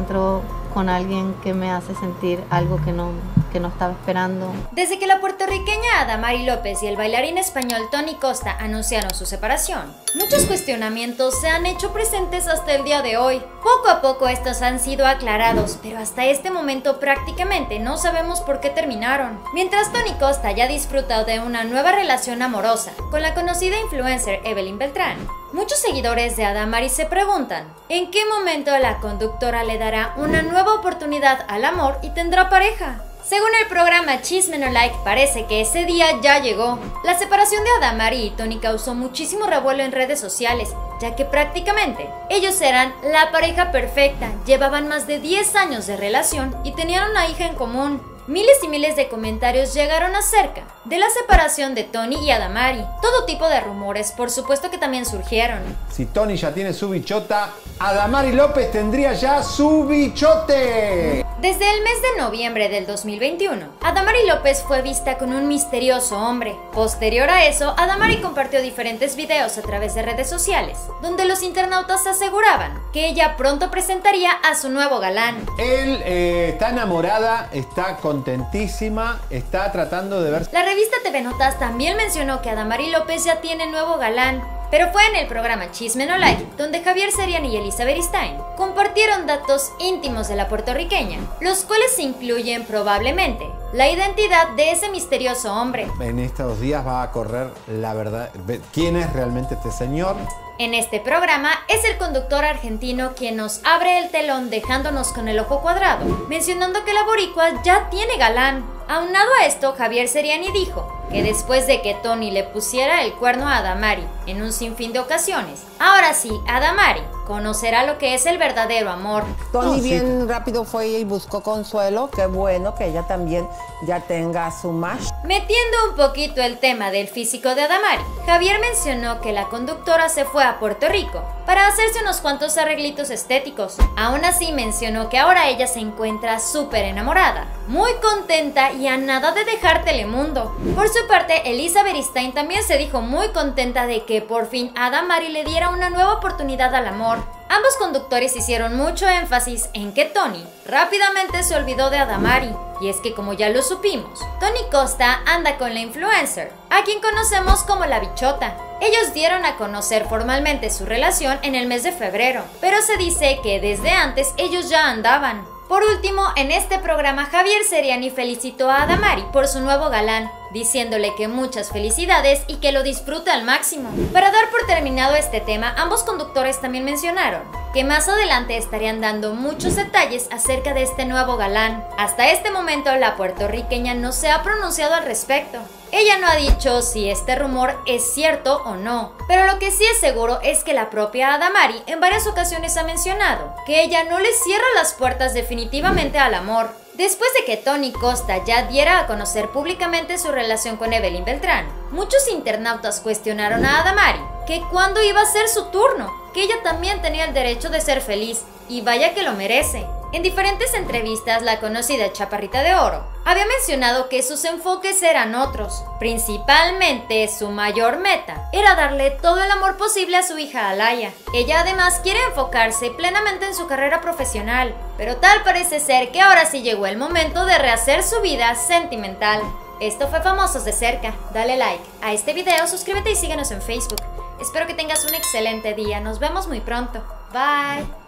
encuentro con alguien que me hace sentir algo que no estaba esperando. Desde que la puertorriqueña Adamari López y el bailarín español Tony Costa anunciaron su separación, muchos cuestionamientos se han hecho presentes hasta el día de hoy. Poco a poco estos han sido aclarados, pero hasta este momento prácticamente no sabemos por qué terminaron. Mientras Tony Costa ya disfruta de una nueva relación amorosa con la conocida influencer Evelyn Beltrán, muchos seguidores de Adamari se preguntan en qué momento la conductora le dará una nueva oportunidad al amor y tendrá pareja. Según el programa Chisme No Like, parece que ese día ya llegó. La separación de Adamari y Tony causó muchísimo revuelo en redes sociales, ya que prácticamente ellos eran la pareja perfecta, llevaban más de 10 años de relación y tenían una hija en común. Miles y miles de comentarios llegaron acerca de la separación de Tony y Adamari. Todo tipo de rumores, por supuesto que también surgieron. Si Tony ya tiene su bichota, Adamari López tendría ya su bichote. Desde el mes de noviembre del 2021, Adamari López fue vista con un misterioso hombre. Posterior a eso, Adamari compartió diferentes videos a través de redes sociales, donde los internautas aseguraban que ella pronto presentaría a su nuevo galán. Él está enamorada, está contentísima, está tratando de ver... La revista TV Notas también mencionó que Adamari López ya tiene nuevo galán, pero fue en el programa Chisme No Like, donde Javier Seriani y Elisa Beristain compartieron datos íntimos de la puertorriqueña, los cuales incluyen probablemente la identidad de ese misterioso hombre. En estos días va a correr la verdad, quién es realmente este señor. En este programa es el conductor argentino quien nos abre el telón dejándonos con el ojo cuadrado, mencionando que la boricua ya tiene galán. Aunado a esto, Javier Seriani dijo que después de que Tony le pusiera el cuerno a Adamari en un sinfín de ocasiones, ahora sí, Adamari conocerá lo que es el verdadero amor. Tony bien rápido fue y buscó consuelo. Qué bueno que ella también ya tenga su match. Metiendo un poquito el tema del físico de Adamari, Javier mencionó que la conductora se fue a Puerto Rico para hacerse unos cuantos arreglitos estéticos. Aún así mencionó que ahora ella se encuentra súper enamorada, muy contenta y a nada de dejar Telemundo. Por su parte, Elisa Beristain también se dijo muy contenta de que por fin Adamari le diera una nueva oportunidad al amor. Ambos conductores hicieron mucho énfasis en que Tony rápidamente se olvidó de Adamari, y es que como ya lo supimos, Tony Costa anda con la influencer, a quien conocemos como la bichota. Ellos dieron a conocer formalmente su relación en el mes de febrero, pero se dice que desde antes ellos ya andaban. Por último, en este programa Javier Seriani felicitó a Adamari por su nuevo galán, diciéndole que muchas felicidades y que lo disfrute al máximo. Para dar por terminado este tema, ambos conductores también mencionaron que más adelante estarían dando muchos detalles acerca de este nuevo galán. Hasta este momento la puertorriqueña no se ha pronunciado al respecto. Ella no ha dicho si este rumor es cierto o no, pero lo que sí es seguro es que la propia Adamari en varias ocasiones ha mencionado que ella no le cierra las puertas definitivamente al amor. Después de que Tony Costa ya diera a conocer públicamente su relación con Evelyn Beltrán, muchos internautas cuestionaron a Adamari que cuándo iba a ser su turno, que ella también tenía el derecho de ser feliz, y vaya que lo merece. En diferentes entrevistas, la conocida Chaparrita de Oro había mencionado que sus enfoques eran otros. Principalmente, su mayor meta era darle todo el amor posible a su hija Alaya. Ella además quiere enfocarse plenamente en su carrera profesional, pero tal parece ser que ahora sí llegó el momento de rehacer su vida sentimental. Esto fue Famosos de Cerca. Dale like a este video, suscríbete y síguenos en Facebook. Espero que tengas un excelente día. Nos vemos muy pronto. Bye.